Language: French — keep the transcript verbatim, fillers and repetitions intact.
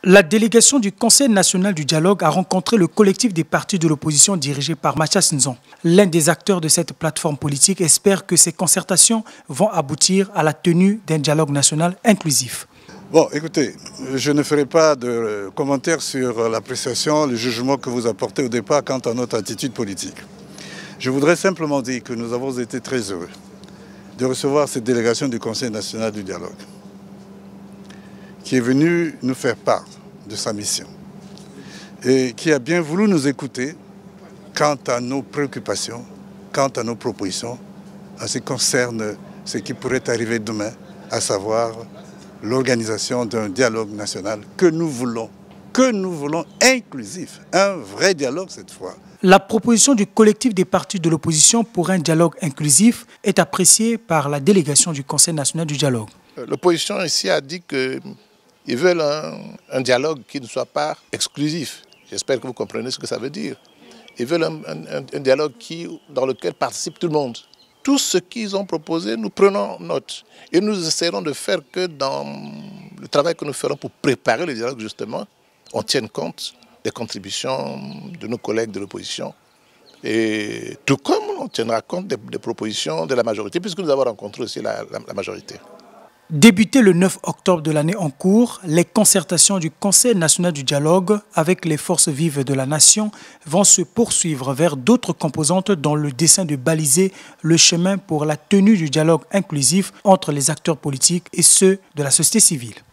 La délégation du Conseil national du dialogue a rencontré le collectif des partis de l'opposition dirigé par Mathias Nzon. L'un des acteurs de cette plateforme politique espère que ces concertations vont aboutir à la tenue d'un dialogue national inclusif. Bon, écoutez, je ne ferai pas de commentaires sur l'appréciation, le jugement que vous apportez au départ quant à notre attitude politique. Je voudrais simplement dire que nous avons été très heureux de recevoir cette délégation du Conseil national du dialogue, qui est venu nous faire part de sa mission et qui a bien voulu nous écouter quant à nos préoccupations, quant à nos propositions, en ce qui concerne ce qui pourrait arriver demain, à savoir l'organisation d'un dialogue national que nous voulons, que nous voulons inclusif, un vrai dialogue cette fois. La proposition du collectif des partis de l'opposition pour un dialogue inclusif est appréciée par la délégation du Conseil national du dialogue. L'opposition ici a dit que ils veulent un, un dialogue qui ne soit pas exclusif. J'espère que vous comprenez ce que ça veut dire. Ils veulent un, un, un dialogue qui, dans lequel participe tout le monde. Tout ce qu'ils ont proposé, nous prenons note. Et nous essaierons de faire que dans le travail que nous ferons pour préparer le dialogue, justement, on tienne compte des contributions de nos collègues de l'opposition. Et tout comme on tiendra compte des, des propositions de la majorité, puisque nous avons rencontré aussi la, la, la majorité. Débuté le neuf octobre de l'année en cours, les concertations du Conseil national du dialogue avec les forces vives de la nation vont se poursuivre vers d'autres composantes dans le dessein de baliser le chemin pour la tenue du dialogue inclusif entre les acteurs politiques et ceux de la société civile.